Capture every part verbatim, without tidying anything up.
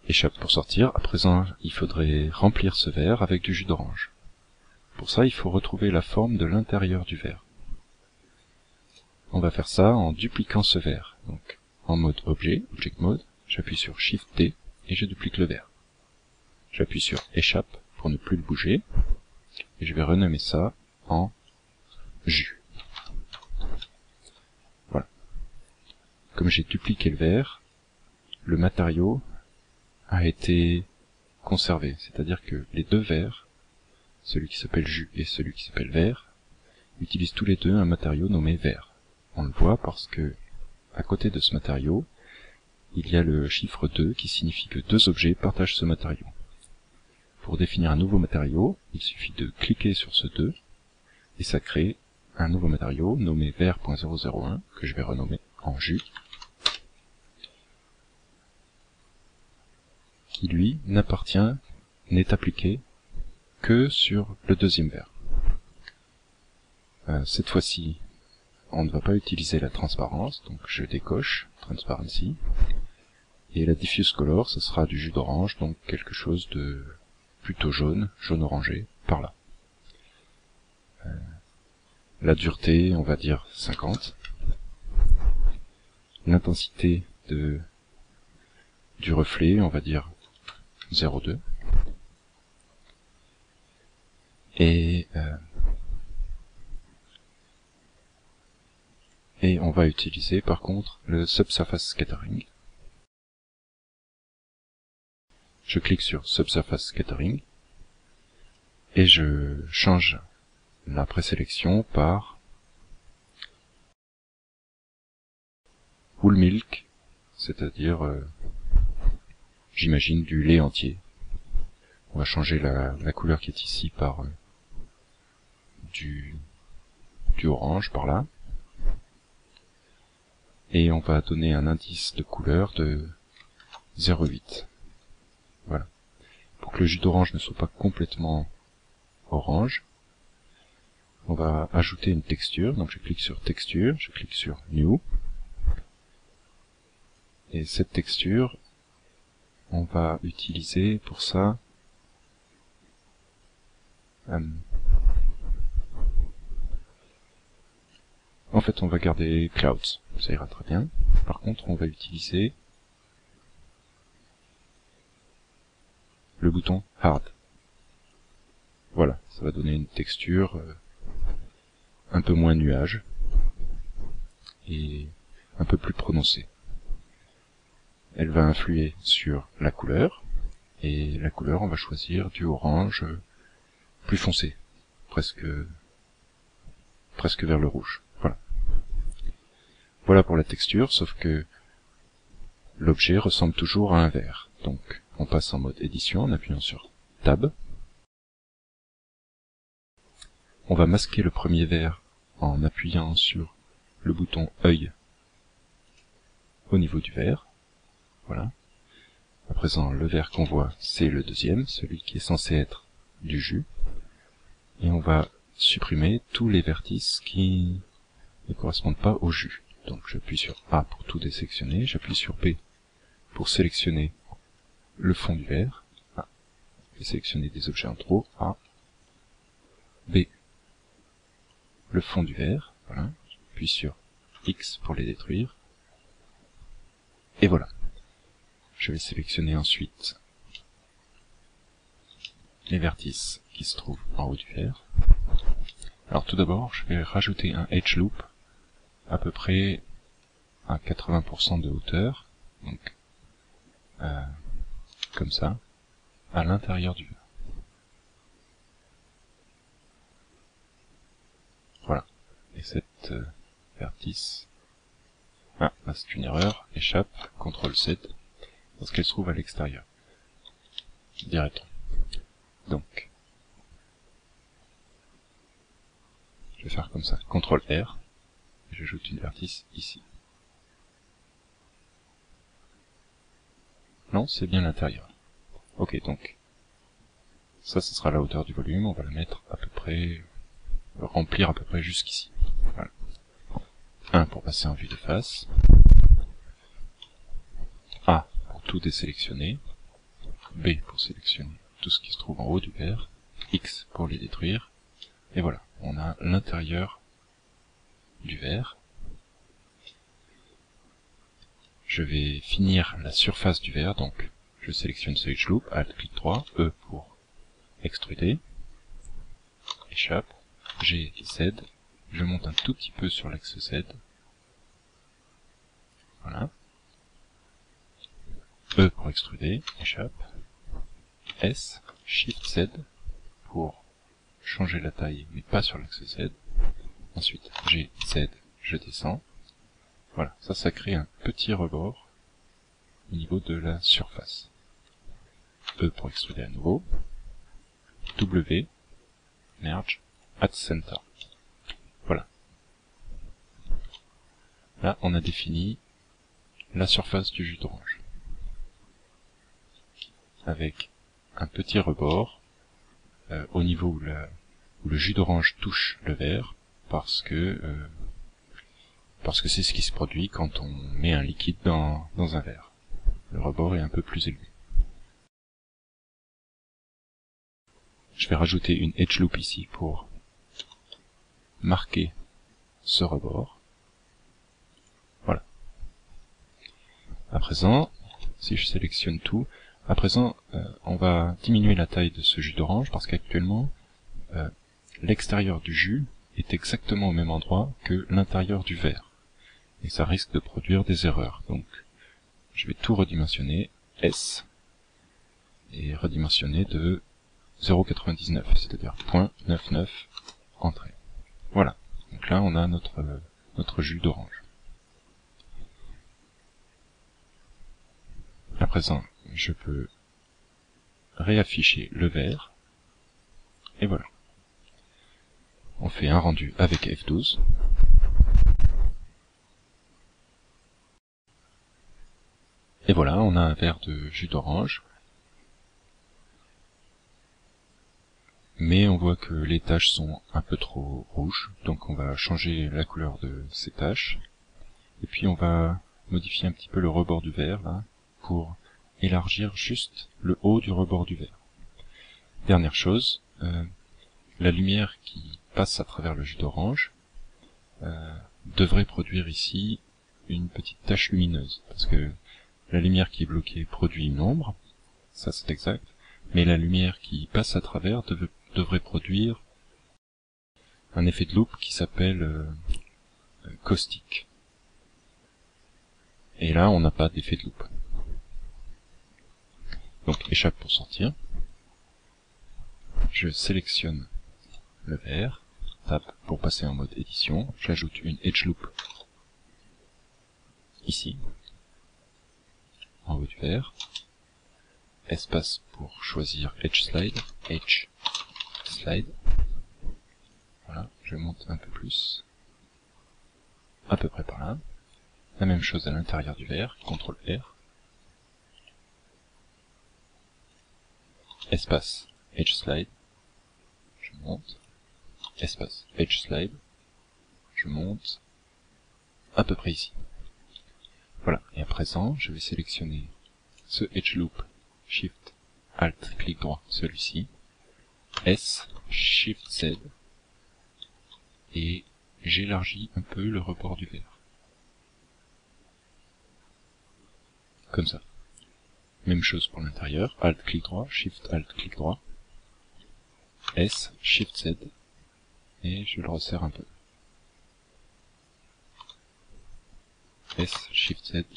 échappe pour sortir. À présent, il faudrait remplir ce verre avec du jus d'orange. Pour ça, il faut retrouver la forme de l'intérieur du verre. On va faire ça en dupliquant ce verre. Donc, en mode objet, Object Mode, j'appuie sur Shift D et je duplique le verre. J'appuie sur Échappe pour ne plus le bouger, et je vais renommer ça en jus. Voilà. Comme j'ai dupliqué le verre, le matériau a été conservé, c'est-à-dire que les deux verres, celui qui s'appelle jus et celui qui s'appelle verre, utilisent tous les deux un matériau nommé verre. On le voit parce que, à côté de ce matériau, il y a le chiffre deux qui signifie que deux objets partagent ce matériau. Pour définir un nouveau matériau, il suffit de cliquer sur ce deux, et ça crée un nouveau matériau nommé verre.zéro zéro un, que je vais renommer en jus, qui lui n'appartient, n'est appliqué que sur le deuxième verre. Euh, cette fois-ci, on ne va pas utiliser la transparence, donc je décoche Transparency, et la diffuse color, ce sera du jus d'orange, donc quelque chose de plutôt jaune, jaune orangé, par là. Euh, la dureté, on va dire cinquante. L'intensité de du reflet, on va dire zéro virgule deux. Et euh, et on va utiliser par contre le Subsurface Scattering. Je clique sur Subsurface Scattering et je change la présélection par Whole Milk, c'est-à-dire, euh, j'imagine, du lait entier. On va changer la, la couleur qui est ici par euh, du, du orange, par là. Et on va donner un indice de couleur de zéro virgule huit. Voilà. Pour que le jus d'orange ne soit pas complètement orange, on va ajouter une texture. Donc je clique sur Texture, je clique sur New. Et cette texture, on va utiliser pour ça euh, en fait on va garder Clouds, ça ira très bien. Par contre on va utiliser le bouton Hard. Voilà, ça va donner une texture euh, un peu moins nuage et un peu plus prononcée. Elle va influer sur la couleur, et la couleur on va choisir du orange euh, plus foncé, presque presque vers le rouge. Voilà. Voilà pour la texture, sauf que l'objet ressemble toujours à un verre. Donc on passe en mode édition en appuyant sur Tab. On va masquer le premier verre en appuyant sur le bouton œil au niveau du verre. Voilà. À présent, le verre qu'on voit, c'est le deuxième, celui qui est censé être du jus. Et on va supprimer tous les vertices qui ne correspondent pas au jus. Donc j'appuie sur A pour tout désélectionner, j'appuie sur B pour sélectionner le fond du verre, A, et sélectionner des objets en trop, A, B, le fond du verre, voilà, j'appuie sur X pour les détruire, et voilà. Je vais sélectionner ensuite les vertices qui se trouvent en haut du verre. Alors tout d'abord, je vais rajouter un edge loop à peu près à quatre-vingts pour cent de hauteur, donc euh, comme ça, à l'intérieur du verre. Voilà. Et cette euh, vertice, ah, là c'est une erreur, échappe, contrôle Z, parce qu'elle se trouve à l'extérieur, dirait-on. Donc, je vais faire comme ça, contrôle R, et j'ajoute une vertice ici. Non, c'est bien l'intérieur. Ok, donc, ça, ce sera la hauteur du volume, on va la mettre à peu près, remplir à peu près jusqu'ici. Voilà. un pour passer en vue de face. A pour tout désélectionner. B pour sélectionner tout ce qui se trouve en haut du verre, X pour les détruire, et voilà, on a l'intérieur du verre. Je vais finir la surface du verre, donc je sélectionne ce edge loop, Alt, clic droit, E pour extruder, échappe, G, Z, je monte un tout petit peu sur l'axe Z, voilà, E pour extruder, échappe, S, Shift Z pour changer la taille mais pas sur l'axe Z, ensuite G, Z, je descends, voilà, ça ça crée un petit rebord au niveau de la surface. E pour extruder à nouveau, W, merge, at center. Voilà. Là, on a défini la surface du jus d'orange. Avec un petit rebord euh, au niveau où, la, où le jus d'orange touche le verre, parce que euh, parce que c'est ce qui se produit quand on met un liquide dans, dans un verre. Le rebord est un peu plus élevé. Je vais rajouter une edge loop ici pour marquer ce rebord. Voilà. À présent, si je sélectionne tout, à présent, euh, on va diminuer la taille de ce jus d'orange parce qu'actuellement, euh, l'extérieur du jus est exactement au même endroit que l'intérieur du verre. Et ça risque de produire des erreurs. Donc, je vais tout redimensionner, S, et redimensionner de zéro virgule quatre-vingt-dix-neuf, c'est-à-dire zéro virgule quatre-vingt-dix-neuf, entrée. Voilà. Donc là, on a notre, euh, notre jus d'orange. À présent, je peux réafficher le verre, et voilà. On fait un rendu avec F douze. Et voilà, on a un verre de jus d'orange. Mais on voit que les taches sont un peu trop rouges, donc on va changer la couleur de ces taches. Et puis on va modifier un petit peu le rebord du verre, là, pour élargir juste le haut du rebord du verre. Dernière chose, euh, la lumière qui passe à travers le jus d'orange euh, devrait produire ici une petite tache lumineuse, parce que la lumière qui est bloquée produit une ombre, ça c'est exact, mais la lumière qui passe à travers dev devrait produire un effet de loupe qui s'appelle euh, caustique. Et là, on n'a pas d'effet de loupe. Donc, échappe pour sortir. Je sélectionne le verre, tape pour passer en mode édition, j'ajoute une edge loop ici, en haut du verre, espace pour choisir edge slide, edge slide, voilà, je monte un peu plus, à peu près par là, la même chose à l'intérieur du verre, contrôle R, espace edge slide, je monte, espace edge slide, je monte, à peu près ici. Voilà, et à présent, je vais sélectionner ce edge loop, Shift, Alt, clic droit, celui-ci, S, Shift Z, et j'élargis un peu le rebord du verre. Comme ça. Même chose pour l'intérieur, Alt, clic droit, Shift, Alt, clic droit, S, Shift Z, et je le resserre un peu. S, Shift Z.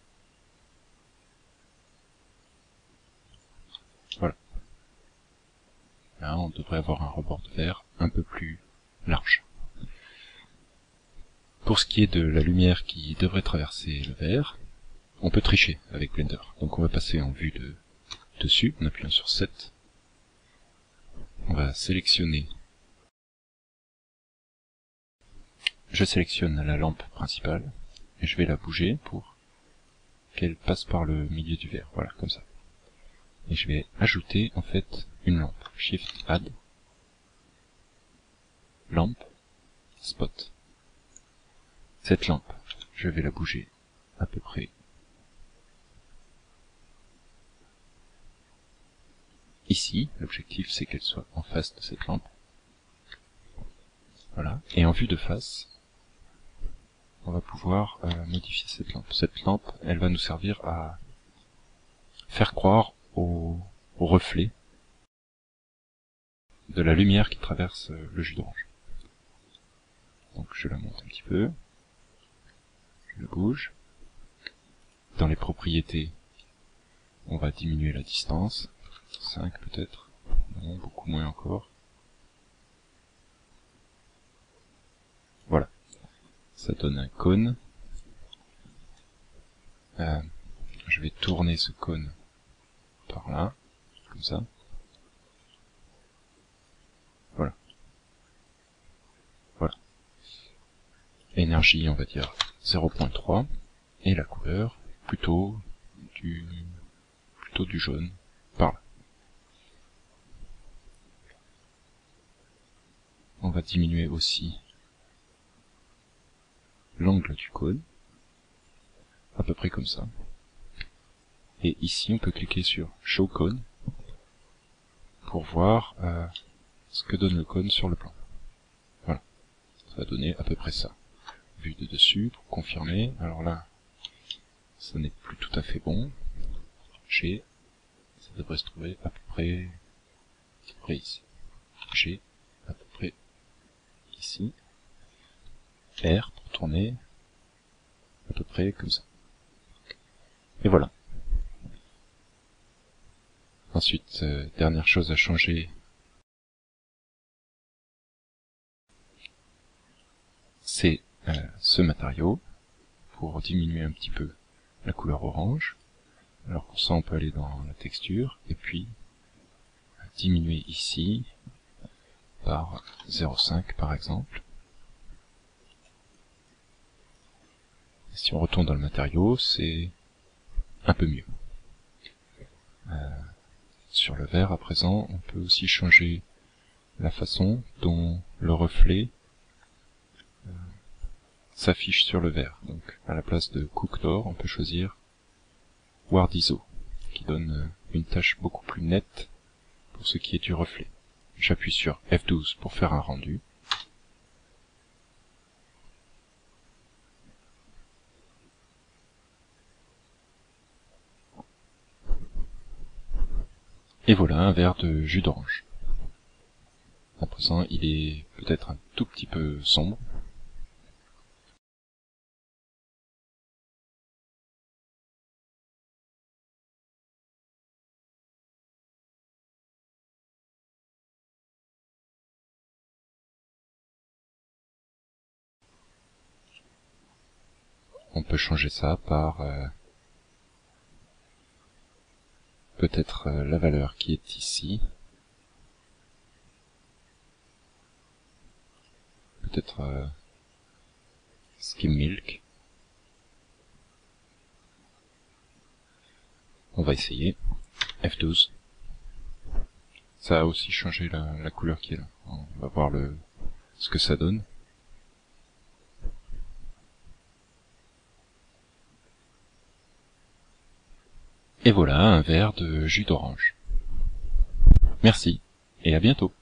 Voilà. Là, on devrait avoir un rebord de verre un peu plus large. Pour ce qui est de la lumière qui devrait traverser le verre, on peut tricher avec Blender. Donc on va passer en vue de dessus, en appuyant sur sept. On va sélectionner. Je sélectionne la lampe principale, et je vais la bouger pour qu'elle passe par le milieu du verre. Voilà, comme ça. Et je vais ajouter en fait une lampe. Shift Add, lampe, spot. Cette lampe, je vais la bouger à peu près ici. L'objectif c'est qu'elle soit en face de cette lampe. Voilà. Et en vue de face, on va pouvoir euh, modifier cette lampe. Cette lampe, elle va nous servir à faire croire au, au reflet de la lumière qui traverse le jus d'orange. Donc je la monte un petit peu, je la bouge. Dans les propriétés, on va diminuer la distance, cinq peut-être, non, beaucoup moins encore. Voilà, ça donne un cône. Euh, je vais tourner ce cône par là, comme ça. Voilà. Voilà. Énergie, on va dire zéro point trois, et la couleur, plutôt du, plutôt du jaune, par là. On va diminuer aussi l'angle du cône, à peu près comme ça. Et ici, on peut cliquer sur Show Cone pour voir euh, ce que donne le cône sur le plan. Voilà, ça va donner à peu près ça. Vue de dessus, pour confirmer. Alors là, ça n'est plus tout à fait bon. G, ça devrait se trouver à peu près, à peu près ici. G, à peu près ici. R, pour tourner, à peu près comme ça. Et voilà. Ensuite, euh, dernière chose à changer, c'est euh, ce matériau, pour diminuer un petit peu la couleur orange. Alors pour ça, on peut aller dans la texture, et puis diminuer ici, par zéro virgule cinq par exemple. Et si on retourne dans le matériau, c'est un peu mieux. Euh, sur le vert, à présent, on peut aussi changer la façon dont le reflet euh, s'affiche sur le vert. Donc, à la place de Cook Door, on peut choisir Ward I S O, qui donne une tâche beaucoup plus nette pour ce qui est du reflet. J'appuie sur F douze pour faire un rendu. Et voilà un verre de jus d'orange. À présent, il est peut-être un tout petit peu sombre. On peut changer ça par euh, peut-être euh, la valeur qui est ici. Peut-être euh, Skim Milk. On va essayer. F douze. Ça a aussi changé la, la couleur qui est là. On va voir le, ce que ça donne. Et voilà un verre de jus d'orange. Merci, et à bientôt.